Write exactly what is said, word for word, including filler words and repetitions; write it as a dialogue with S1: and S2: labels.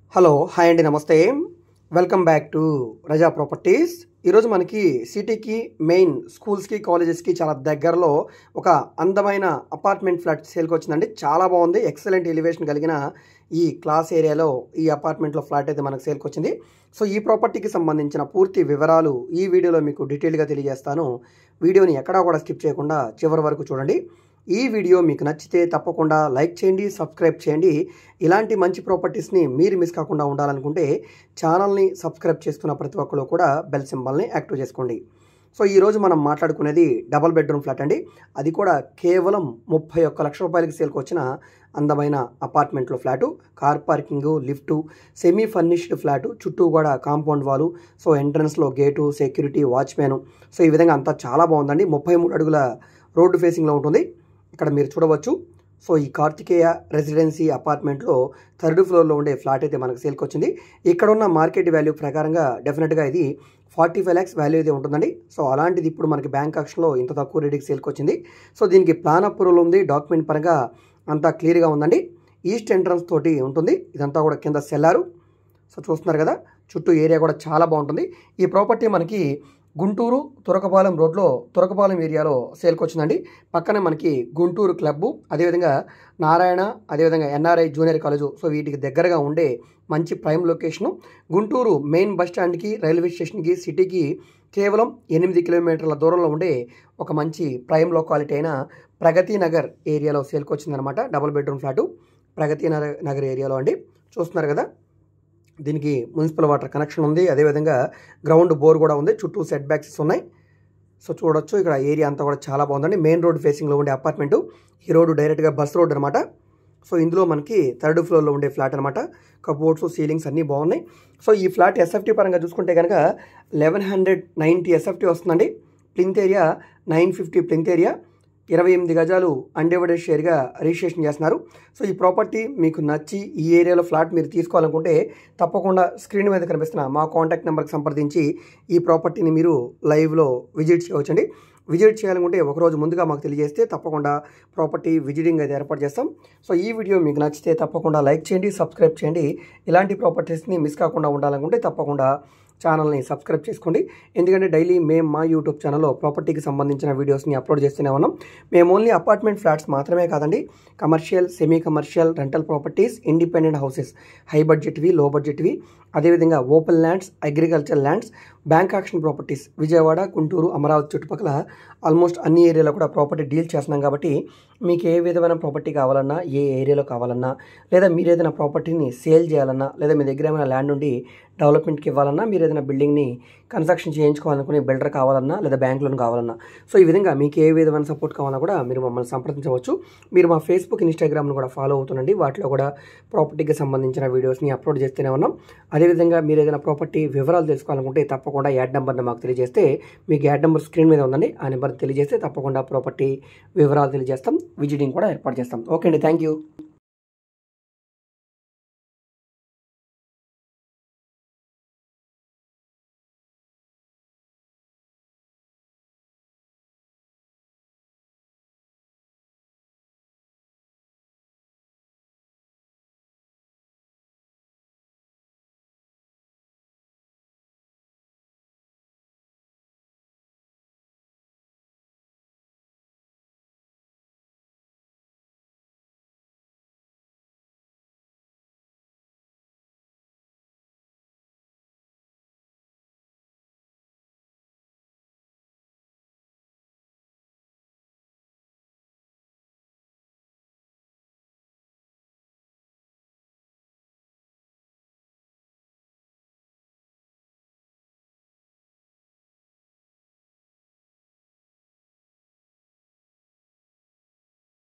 S1: Hello hi అండి నమస్తే welcome back to Raza properties. ఈరోజు మనకి సిటీకి మెయిన్ స్కూల్స్కి కాలేజెస్కి చాలా దగ్గరలో ఒక అందమైన అపార్ట్మెంట్ ఫ్లాట్ సేల్కి వచ్చిందండి. చాలా బాగుంది, ఎక్సలెంట్ ఎలివేషన్ కలిగిన ఈ క్లాస్ ఏరియాలో ఈ అపార్ట్మెంట్లో ఫ్లాట్ అయితే మనకు సేల్కి వచ్చింది. సో ఈ ప్రాపర్టీకి సంబంధించిన పూర్తి వివరాలు ఈ వీడియోలో మీకు డీటెయిల్గా తెలియజేస్తాను. వీడియోని ఎక్కడా కూడా స్కిప్ చేయకుండా చివరి వరకు చూడండి. ఈ వీడియో మీకు నచ్చితే తప్పకుండా లైక్ చేయండి, సబ్స్క్రైబ్ చేయండి. ఇలాంటి మంచి ప్రాపర్టీస్ని మీరు మిస్ కాకుండా ఉండాలనుకుంటే ఛానల్ని సబ్స్క్రైబ్ చేసుకున్న ప్రతి ఒక్కరు కూడా బెల్ సింబల్ని యాక్టివ్ చేసుకోండి. సో ఈరోజు మనం మాట్లాడుకునేది డబల్ బెడ్రూమ్ ఫ్లాట్ అండి. అది కూడా కేవలం ముప్పై ఒక్క లక్ష రూపాయలకి సేల్కి వచ్చిన అందమైన అపార్ట్మెంట్లో flat. Car parking, lift, semi furnished flat, చుట్టూ కూడా కాంపౌండ్ వాలు, సో ఎంట్రన్స్లో గేటు, సెక్యూరిటీ, వాచ్మ్యాను, సో ఈ విధంగా అంతా చాలా బాగుందండి. ముప్పై మూడు అడుగుల రోడ్డు ఫేసింగ్లో ఉంటుంది. ఇక్కడ మీరు చూడవచ్చు. సో ఈ కార్తికేయ రెసిడెన్సీ అపార్ట్మెంట్లో థర్డ్ ఫ్లోర్లో ఉండే ఫ్లాట్ అయితే మనకు సేల్కి వచ్చింది. ఇక్కడ ఉన్న మార్కెట్ వాల్యూ ప్రకారంగా డెఫినెట్గా ఇది ఫార్టీ ఫైవ్ ల్యాక్స్ వాల్యూ అయితే ఉంటుందండి. సో అలాంటిది ఇప్పుడు మనకి బ్యాంక్ ఆక్షన్లో ఇంత తక్కువ రేటుకి సేల్కి వచ్చింది. సో దీనికి ప్లాన్ అప్రూవల్ ఉంది, డాక్యుమెంట్ పరంగా అంతా క్లియర్గా ఉందండి. ఈస్ట్ ఎంట్రన్స్ తోటి ఉంటుంది. ఇదంతా కూడా కింద సెల్లారు. సో చూస్తున్నారు కదా, చుట్టూ ఏరియా కూడా చాలా బాగుంటుంది. ఈ ప్రాపర్టీ మనకి గుంటూరు తురకపాలెం రోడ్లో తురకపాలెం ఏరియాలో సేల్కి వచ్చిందండి. పక్కనే మనకి గుంటూరు క్లబ్బు, అదేవిధంగా నారాయణ, అదేవిధంగా ఎన్ఆర్ఐ జూనియర్ కాలేజు, సో వీటికి దగ్గరగా ఉండే మంచి prime location. Guntur main bus స్టాండ్కి, రైల్వే స్టేషన్కి, సిటీకి కేవలం ఎనిమిది కిలోమీటర్ల దూరంలో ఉండే ఒక మంచి ప్రైమ్ లొకాలిటీ అయిన ప్రగతి నగర్ ఏరియాలో సేల్కి వచ్చిందనమాట. Double bedroom flat Pragati Nagar ఏరియాలో అండి. చూస్తున్నారు కదా, దీనికి మున్సిపల్ వాటర్ కనెక్షన్ ఉంది, అదేవిధంగా గ్రౌండ్ బోర్ కూడా ఉంది, చుట్టూ సెట్ బ్యాక్స్ ఉన్నాయి. సో చూడొచ్చు, ఇక్కడ ఏరియా అంతా కూడా చాలా బాగుందండి. మెయిన్ రోడ్ ఫేసింగ్లో ఉండే అపార్ట్మెంటు. ఈ రోడ్డు డైరెక్ట్గా బస్ రోడ్ అనమాట. సో ఇందులో మనకి థర్డ్ ఫ్లోర్లో ఉండే ఫ్లాట్ అనమాట. కబోర్డ్స్, సీలింగ్స్ అన్నీ బాగున్నాయి. సో ఈ ఫ్లాట్ ఎస్ఎఫ్టీ పరంగా చూసుకుంటే కనుక లెవెన్ హండ్రెడ్ నైంటీ ఎస్ఎఫ్టీ వస్తుందండి. Plinth area nine fifty plinth area, ఇరవై ఎనిమిది గజాలు అన్డివైడెడ్ షేర్గా రిజిస్ట్రేషన్ చేస్తున్నారు. సో ఈ ప్రాపర్టీ మీకు నచ్చి ఈ ఏరియాలో ఫ్లాట్ మీరు తీసుకోవాలనుకుంటే తప్పకుండా స్క్రీన్ మీద కనిపిస్తున్న మా కాంటాక్ట్ నెంబర్కి సంప్రదించి ఈ ప్రాపర్టీని మీరు లైవ్లో విజిట్ చేయవచ్చండి. విజిట్ చేయాలనుకుంటే ఒకరోజు ముందుగా మాకు తెలియజేస్తే తప్పకుండా ప్రాపర్టీ విజిటింగ్ అయితే ఏర్పాటు చేస్తాం. సో ఈ వీడియో మీకు నచ్చితే తప్పకుండా లైక్ చేయండి, సబ్స్క్రైబ్ చేయండి. ఇలాంటి ప్రాపర్టీస్ని మిస్ కాకుండా ఉండాలనుకుంటే తప్పకుండా ఛానల్ని సబ్స్క్రైబ్ చేసుకోండి. ఎందుకంటే డైలీ మేము మా యూట్యూబ్ ఛానల్లో ప్రాపర్టీకి సంబంధించిన వీడియోస్ని అప్లోడ్ చేస్తూనే ఉన్నాం. మేము ఓన్లీ అపార్ట్మెంట్ ఫ్లాట్స్ మాత్రమే కాదండి, commercial, semi commercial, rental properties, independent houses, high బడ్జెట్వి, లో బడ్జెట్వి, అదేవిధంగా open lands, agriculture lands, bank auction properties, Vijayawada, Guntur, Amaravati చుట్టుపక్కల ఆల్మోస్ట్ అన్ని ఏరియాలో కూడా ప్రాపర్టీ డీల్ చేస్తున్నాం. కాబట్టి మీకు ఏ విధమైన ప్రాపర్టీ కావాలన్నా, ఏ ఏరియాలో కావాలన్నా, లేదా మీరు ఏదైనా ప్రాపర్టీని సేల్ చేయాలన్నా, లేదా మీ దగ్గర ఏమైనా ల్యాండ్ ఉండి డెవలప్మెంట్కి ఇవ్వాలన్నా, మీరు ఏదైనా బిల్డింగ్ని కన్స్ట్రక్షన్ చేయించుకోవాలనుకునే బిల్డర్ కావాలన్నా, లేదా బ్యాంక్ లోన్ కావాలన్నా, సో ఈ విధంగా మీకు ఏ విధమైన సపోర్ట్ కావాలన్నా కూడా మీరు మమ్మల్ని సంప్రదించవచ్చు. మీరు మా ఫేస్బుక్, ఇన్స్టాగ్రామ్ను కూడా ఫాలో అవుతుండండి. వాటిలో కూడా ప్రాపర్టీకి సంబంధించిన వీడియోస్ని అప్లోడ్ చేస్తూనే ఉన్నాం. అదేవిధంగా మీరు ఏదైనా ప్రాపర్టీ వివరాలు తెలుసుకోవాలనుకుంటే తప్పకుండా యాడ్ నెంబర్ని మాకు తెలియజేస్తే, మీకు యాడ్ నెంబర్ స్క్రీన్ మీద ఉందండి, ఆ నెంబర్ తెలియజేస్తే తప్పకుండా ప్రాపర్టీ వివరాలు తెలియజేస్తాం, విజిటింగ్ కూడా ఏర్పాటు చేస్తాం. ఓకే అండి, థ్యాంక్ యూ.